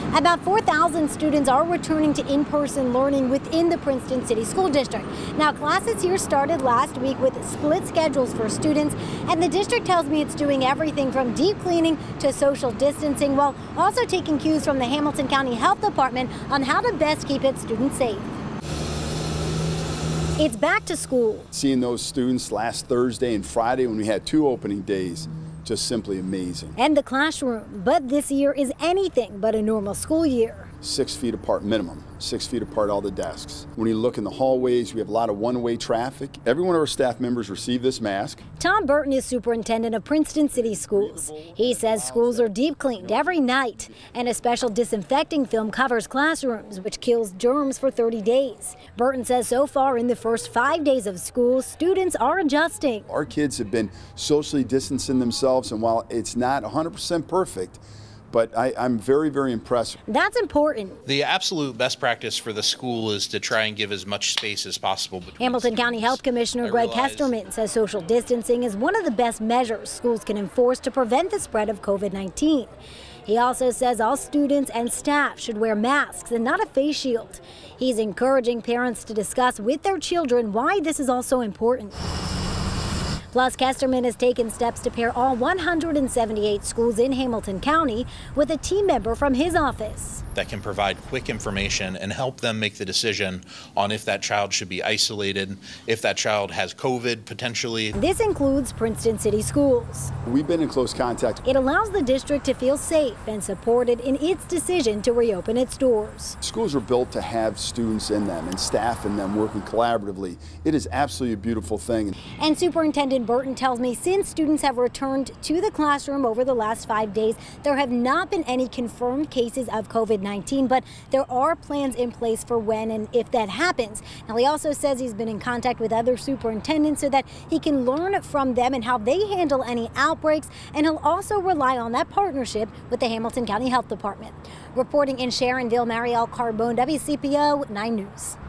About 4,000 students are returning to in-person learning within the Princeton City School District. Now, classes here started last week with split schedules for students, and the district tells me it's doing everything from deep cleaning to social distancing, while also taking cues from the Hamilton County Health Department on how to best keep its students safe. It's back to school. Seeing those students last Thursday and Friday when we had 2 opening days, just simply amazing. And the classroom, but this year is anything but a normal school year. 6 feet apart minimum, 6 feet apart all the desks. When you look in the hallways, we have a lot of one-way traffic. Every one of our staff members received this mask. Tom Burton is superintendent of Princeton City Schools. He says schools are deep cleaned every night, and a special disinfecting film covers classrooms, which kills germs for 30 days. Burton says so far in the first 5 days of school, students are adjusting. Our kids have been socially distancing themselves, and while it's not 100% perfect, but I'm very, very impressed. That's important. The absolute best practice for the school is to try and give as much space as possible between Hamilton County Health Commissioner Greg Hesterman says social distancing is one of the best measures schools can enforce to prevent the spread of COVID-19. He also says all students and staff should wear masks and not a face shield. He's encouraging parents to discuss with their children why this is also important. Plus, Kesterman has taken steps to pair all 178 schools in Hamilton County with a team member from his office that can provide quick information and help them make the decision on if that child should be isolated, if that child has COVID potentially. This includes Princeton City Schools. We've been in close contact. It allows the district to feel safe and supported in its decision to reopen its doors. Schools are built to have students in them and staff in them working collaboratively. It is absolutely a beautiful thing. And Superintendent Burton tells me since students have returned to the classroom over the last 5 days, there have not been any confirmed cases of COVID-19, but there are plans in place for when and if that happens. Now, he also says he's been in contact with other superintendents so that he can learn from them and how they handle any outbreaks, and he'll also rely on that partnership with the Hamilton County Health Department. Reporting in Sharonville, Marielle Carbone, WCPO 9 News.